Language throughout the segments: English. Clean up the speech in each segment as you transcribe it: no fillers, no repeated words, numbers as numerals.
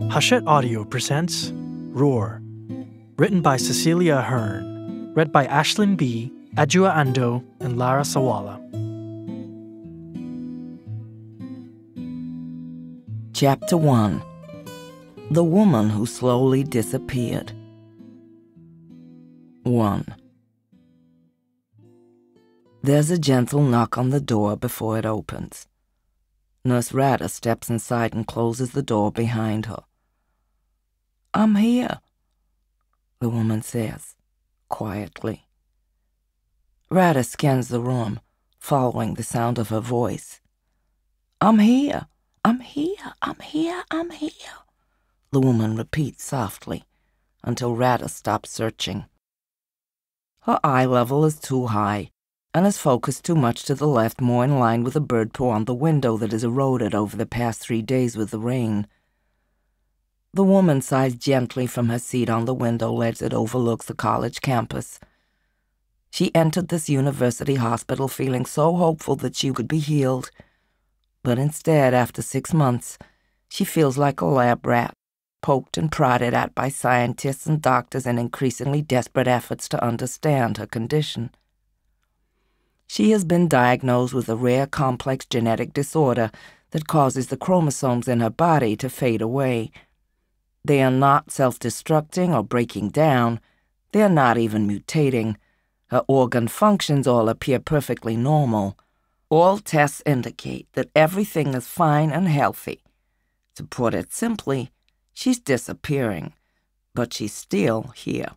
Hachette Audio presents Roar, written by Cecelia Ahern, read by Ashlyn B., Adjoa Andoh, and Lara Sawalha. Chapter 1. The Woman Who Slowly Disappeared. 1. There's a gentle knock on the door before it opens. Nurse Rada steps inside and closes the door behind her. "I'm here," the woman says, quietly. Rada scans the room, following the sound of her voice. "I'm here, I'm here, I'm here, I'm here," the woman repeats softly, until Rada stops searching. Her eye level is too high, and is focused too much to the left, more in line with the bird poo on the window that has eroded over the past 3 days with the rain. The woman sighs gently from her seat on the window ledge that overlooks the college campus. She entered this university hospital feeling so hopeful that she could be healed, but instead, after 6 months, she feels like a lab rat, poked and prodded at by scientists and doctors in increasingly desperate efforts to understand her condition. She has been diagnosed with a rare complex genetic disorder that causes the chromosomes in her body to fade away. They are not self-destructing or breaking down. They are not even mutating. Her organ functions all appear perfectly normal. All tests indicate that everything is fine and healthy. To put it simply, she's disappearing, but she's still here.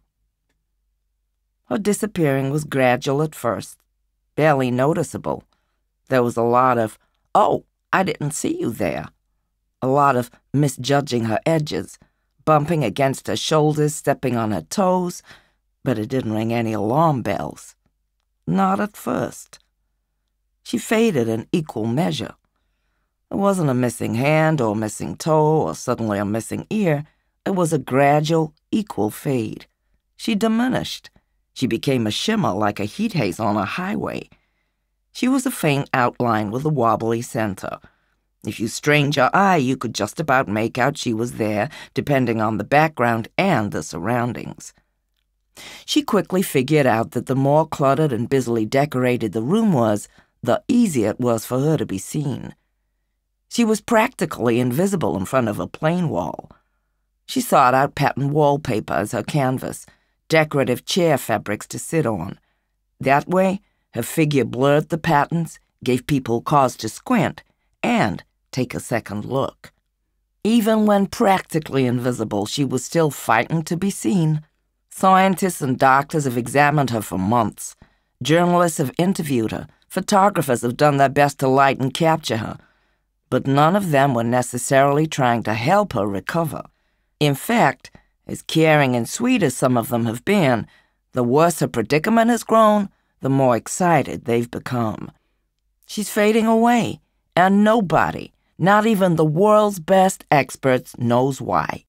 Her disappearing was gradual at first, barely noticeable. There was a lot of, "Oh, I didn't see you there." A lot of misjudging her edges, bumping against her shoulders, stepping on her toes, but it didn't ring any alarm bells. Not at first. She faded in equal measure. It wasn't a missing hand or a missing toe or suddenly a missing ear. It was a gradual, equal fade. She diminished. She became a shimmer like a heat haze on a highway. She was a faint outline with a wobbly center. If you strained your eye, you could just about make out she was there, depending on the background and the surroundings. She quickly figured out that the more cluttered and busily decorated the room was, the easier it was for her to be seen. She was practically invisible in front of a plain wall. She sought out patterned wallpaper as her canvas, decorative chair fabrics to sit on. That way, her figure blurred the patterns, gave people cause to squint, and take a second look. Even when practically invisible, she was still fighting to be seen. Scientists and doctors have examined her for months. Journalists have interviewed her. Photographers have done their best to light and capture her. But none of them were necessarily trying to help her recover. In fact, as caring and sweet as some of them have been, the worse her predicament has grown, the more excited they've become. She's fading away, and nobody, not even the world's best experts, knows why.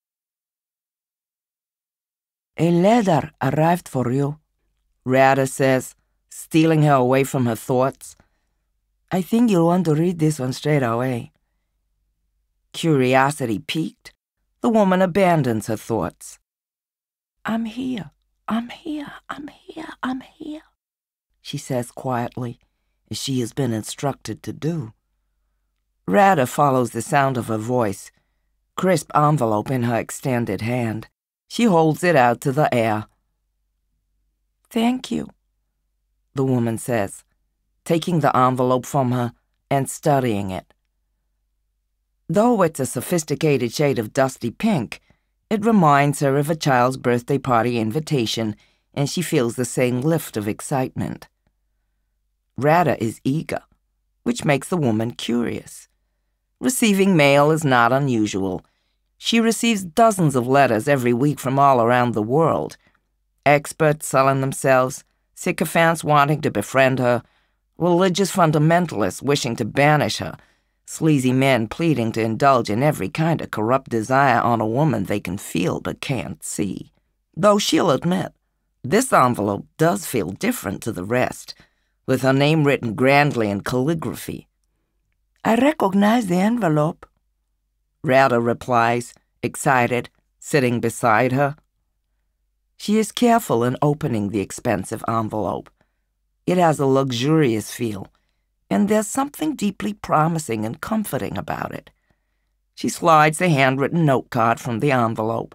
"A letter arrived for you," Rada says, stealing her away from her thoughts. "I think you'll want to read this one straight away." Curiosity piqued, the woman abandons her thoughts. "I'm here, I'm here, I'm here, I'm here," she says quietly, as she has been instructed to do. Rada follows the sound of her voice, crisp envelope in her extended hand. She holds it out to the air. "Thank you," the woman says, taking the envelope from her and studying it. Though it's a sophisticated shade of dusty pink, it reminds her of a child's birthday party invitation, and she feels the same lift of excitement. Rada is eager, which makes the woman curious. Receiving mail is not unusual. She receives dozens of letters every week from all around the world. Experts selling themselves, sycophants wanting to befriend her, religious fundamentalists wishing to banish her, sleazy men pleading to indulge in every kind of corrupt desire on a woman they can feel but can't see. Though she'll admit, this envelope does feel different to the rest, with her name written grandly in calligraphy. "I recognize the envelope," Rada replies, excited, sitting beside her. She is careful in opening the expensive envelope. It has a luxurious feel, and there's something deeply promising and comforting about it. She slides the handwritten note card from the envelope.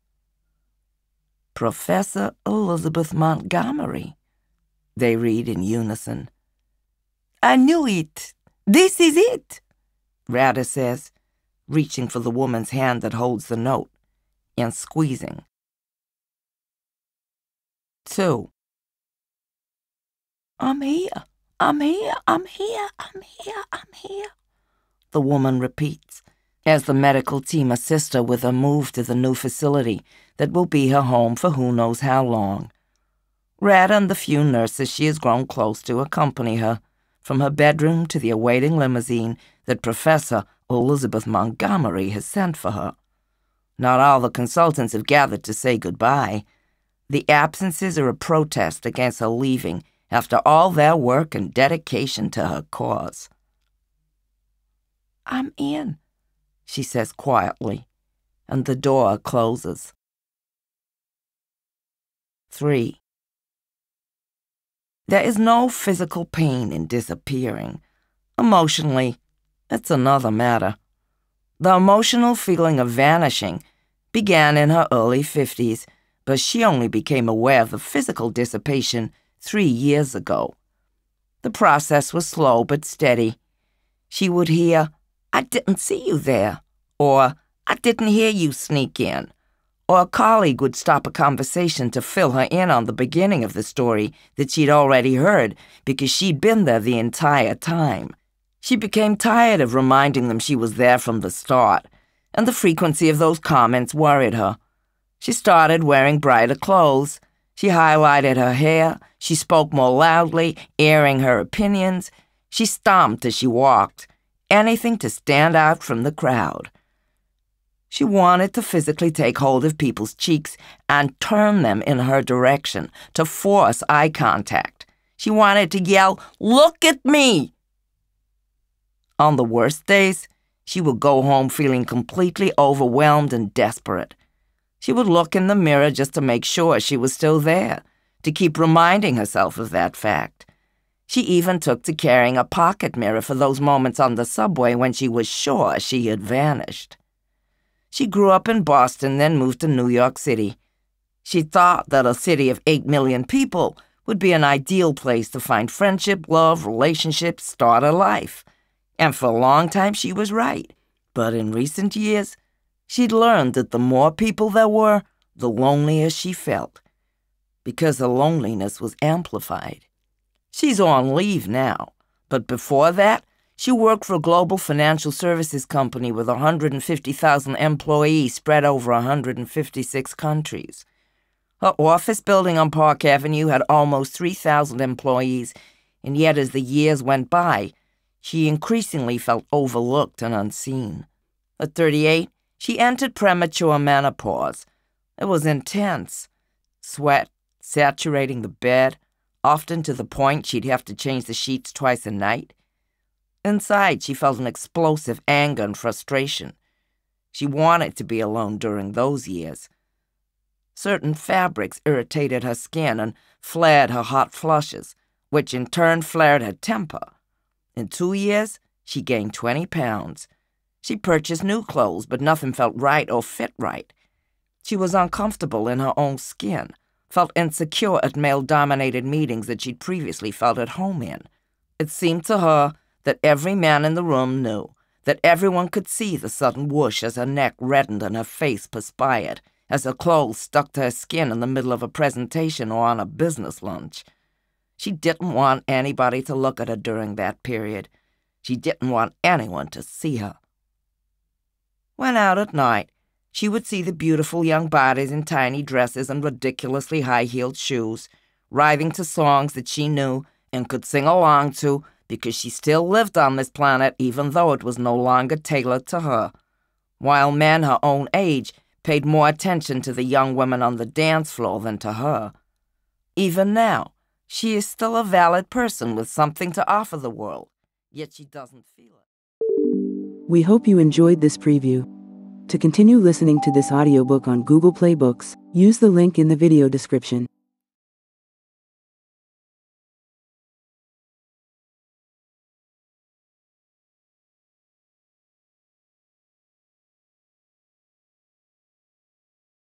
Professor Elizabeth Montgomery, they read in unison. I knew it. This is it, Rada says, reaching for the woman's hand that holds the note and squeezing. 2. I'm here, I'm here, I'm here, I'm here, I'm here, the woman repeats, as the medical team assists her with a move to the new facility that will be her home for who knows how long. Rada and the few nurses she has grown close to accompany her from her bedroom to the awaiting limousine that Professor Elizabeth Montgomery has sent for her. Not all the consultants have gathered to say goodbye. The absences are a protest against her leaving after all their work and dedication to her cause. I'm in, she says quietly, and the door closes. 3. There is no physical pain in disappearing. Emotionally, it's another matter. The emotional feeling of vanishing began in her early 50s, but she only became aware of the physical dissipation 3 years ago. The process was slow but steady. She would hear, I didn't see you there, or I didn't hear you sneak in, or a colleague would stop a conversation to fill her in on the beginning of the story that she'd already heard because she'd been there the entire time. She became tired of reminding them she was there from the start, and the frequency of those comments worried her. She started wearing brighter clothes. She highlighted her hair. She spoke more loudly, airing her opinions. She stomped as she walked, anything to stand out from the crowd. She wanted to physically take hold of people's cheeks and turn them in her direction, to force eye contact. She wanted to yell, "Look at me!" On the worst days, she would go home feeling completely overwhelmed and desperate. She would look in the mirror just to make sure she was still there, to keep reminding herself of that fact. She even took to carrying a pocket mirror for those moments on the subway when she was sure she had vanished. She grew up in Boston, then moved to New York City. She thought that a city of 8 million people would be an ideal place to find friendship, love, relationships, start a life. And for a long time she was right. But in recent years, she'd learned that the more people there were, the lonelier she felt, because her loneliness was amplified. She's on leave now, but before that, she worked for a global financial services company with 150,000 employees spread over 156 countries. Her office building on Park Avenue had almost 3,000 employees, and yet as the years went by, she increasingly felt overlooked and unseen. At 38, she entered premature menopause. It was intense. Sweat saturating the bed, often to the point she'd have to change the sheets twice a night. Inside, she felt an explosive anger and frustration. She wanted to be alone during those years. Certain fabrics irritated her skin and flared her hot flushes, which in turn flared her temper. In 2 years, she gained 20 pounds. She purchased new clothes, but nothing felt right or fit right. She was uncomfortable in her own skin, felt insecure at male-dominated meetings that she'd previously felt at home in. It seemed to her that every man in the room knew, that everyone could see the sudden whoosh as her neck reddened and her face perspired, as her clothes stuck to her skin in the middle of a presentation or on a business lunch. She didn't want anybody to look at her during that period. She didn't want anyone to see her. When out at night, she would see the beautiful young bodies in tiny dresses and ridiculously high-heeled shoes, writhing to songs that she knew and could sing along to because she still lived on this planet even though it was no longer tailored to her, while men her own age paid more attention to the young women on the dance floor than to her. Even now, she is still a valid person with something to offer the world, yet she doesn't feel it. We hope you enjoyed this preview. To continue listening to this audiobook on Google Play Books, use the link in the video description.